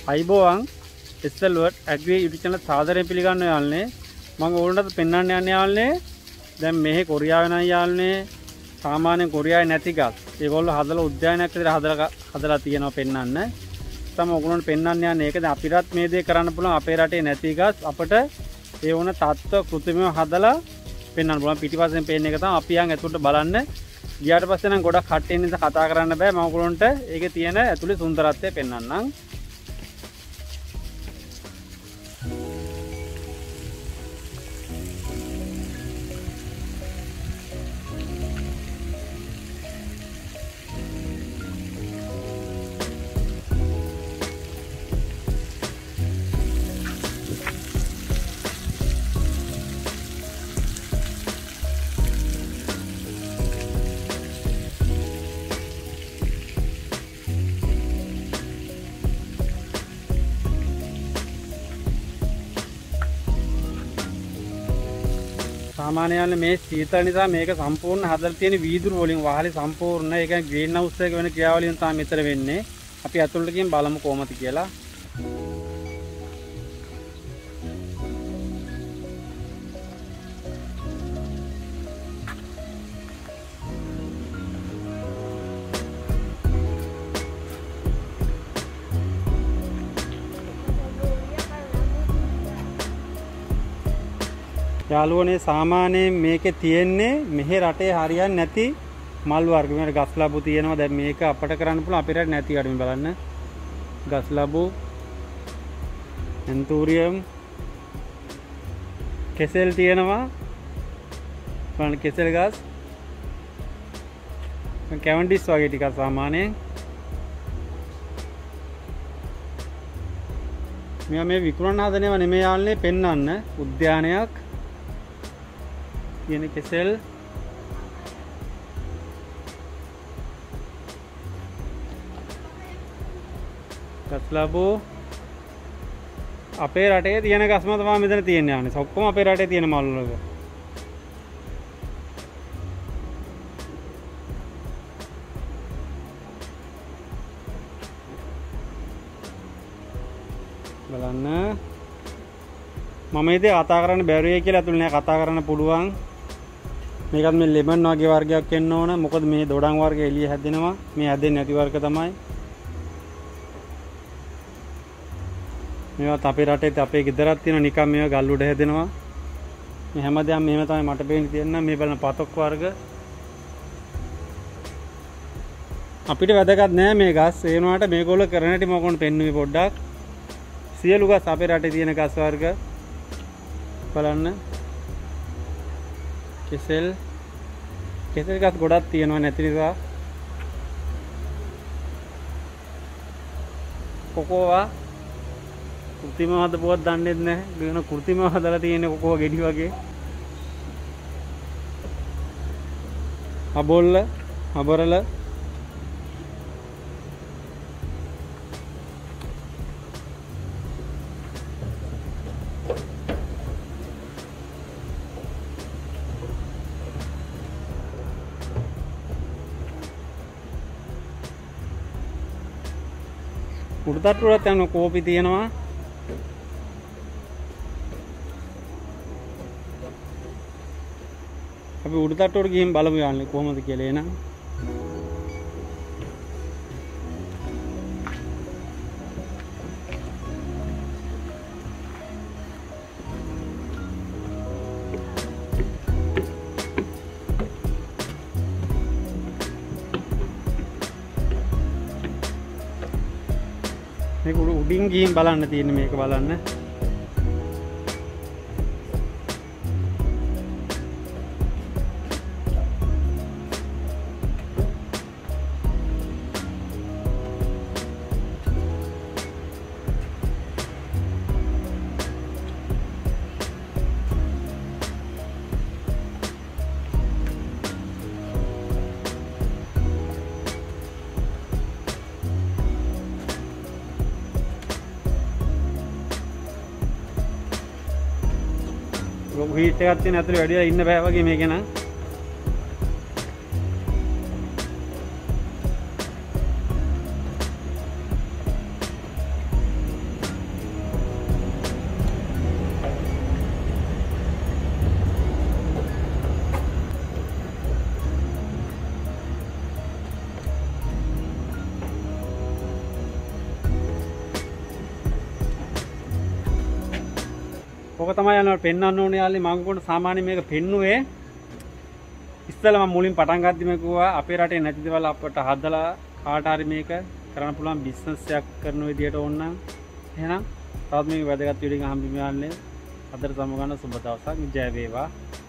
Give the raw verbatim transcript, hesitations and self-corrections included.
අයිබෝවන් SL world agri YouTube channel සාදරයෙන් පිළිගන්න යාළුවනේ මම ඕනට පෙන්වන්න යන්නේ යාළුවනේ දැන් මෙහි කොරියාවේ නම් යාළුවනේ සාමාන්‍යයෙන් කොරියාවේ නැති ගස් ඒගොල්ලෝ හදලා උද්‍යානයක් විතර හදලා හදලා තියෙනවා පෙන්වන්න තමයි ඔයගොල්ලන්ට පෙන්වන්න යන්නේ ඒක දැන් අපිටත් මේ දේ කරන්න පුළුවන් අපේ රටේ නැති ගස් අපිට ඒ වුණ තත්ත්ව කෘත්‍රිමව හදලා පෙන්වන්න පුළුවන් පිටිපස්සෙන් පේන එක තමයි අපි යන් ඇතුළට බලන්න ගියාට පස්සේ නම් ගොඩක් කට්ටියන් නිසා කතා කරන්න බෑ මම ඔයගොල්ලන්ට ඒකේ තියෙන ඇතුළේ සුන්දරත්වය පෙන්වන්නම් सामान्यයෙන් මේ සීතල නිසා මේක සම්පූර්ණ හදලා තියෙන වීදුරු වලින් වහලේ සම්පූර්ණ ඒ කියන්නේ ග්‍රීන් හවුස් එක වෙන ක්‍රියාවලියෙන් තමයි මෙතන වෙන්නේ. අපි අතුලට ගිහින් බලමු කොහොමද කියලා. යාළුවනේ සාමාන්‍යයෙන් මේකේ තියෙන්නේ මෙහි රටේ හරියන්නේ නැති මල් වර්ග. මේකට ගස් ලැබු තියෙනවා. දැන් මේක අපට කරන්න පුළුවන් අපේ රටේ නැති අඩුම බලන්න. ගස් ලැබු, එන්තූරියම්, කෙසෙල් තියෙනවා. බලන්න කෙසෙල් ගස්. කැවන්ඩිස් වගේ ටිකක් සාමාන්‍යයෙන්. මෙයා මේ විකුණන හදනේව නෙමෙයි යාළුවනේ පෙන්වන්න උද්‍යානයක්. ये केसेल ගස්ලාබු අපේ රටේ තියෙන ගස්ම තමයි මෙතන තියෙන්නේ යන්නේ. ඔක්කොම අපේ රටේ තියෙන මල් වල. බලන්න මම ඉතින් කතා කරන්න බැරිය කියලා අතුල් නෑ කතා කරන්න පුළුවන්. මේකත් මේ ලෙමන් වගේ වර්ගයක් වෙන්න ඕන. මොකද මේ දොඩම් වර්ගය එළිය හැදෙනවා. මේ හැදෙන්නේ නැති වර්ග තමයි. මේවත් අපේ රටේ අපේ ගෙදරක් තියෙනවා නිකන් මේවා ගල් උඩ හැදෙනවා. මේ හැමදාම මෙහෙම තමයි මට පේන්නේ තියෙනවා. මේ බලන පතොක් වර්ග. අපිට වැදගත් නෑ මේ ගස්. ඒ වුණාට මේගොල්ලෝ කරන හැටි මම කොහොමද පෙන්නුවේ පොඩ්ඩක්. සියලු ගස් අපේ රටේ තියෙන ගස් වර්ග බලන්න. කෙසෙල් කෙසෙල් ගස් ගොඩක් තියෙනවා නැති නිසා. කොකෝවා කෘත්‍රිමව හදපුවක් දන්නේ නැහැ. ගේන කෘත්‍රිමව හදලා තියෙන කොකෝවා ගෙඩි වගේ. අබොල්ල අබරල උඩටට යන කෝපි තියෙනවා. අපි උඩටට ගිහින් බලමු යන්නේ කොහොමද කියලා එන. මේක උඩින් ගිහින් බලන්න තියෙන්නේ මේක බලන්න. හීට් එකක් තියෙන ඇතුලේ වැඩිලා ඉන්න බෑ වගේ මේක නම්. ඕක තමයි යනවා පෙන්වන්න ඕනේ යාළුවනේ. මම කොහොමද සාමාන්‍ය මේක පෙන්නුවේ ඉස්සෙල්ලා මම මුලින් පටන් ගද්දිම කිව්වා අපේ රටේ නැති දේවල් අපට හදලා කාට හරි මේක කරන්න පුළුවන් බිස්නස් එකක් කරන විදියට ඕන නම් එහෙනම් තවත් මේක වැදගත් වීඩියෝ එකක් හම්බෙන්න යාළුවනේ. අදට සමු ගන්න සුබ දවසක්. ජය වේවා.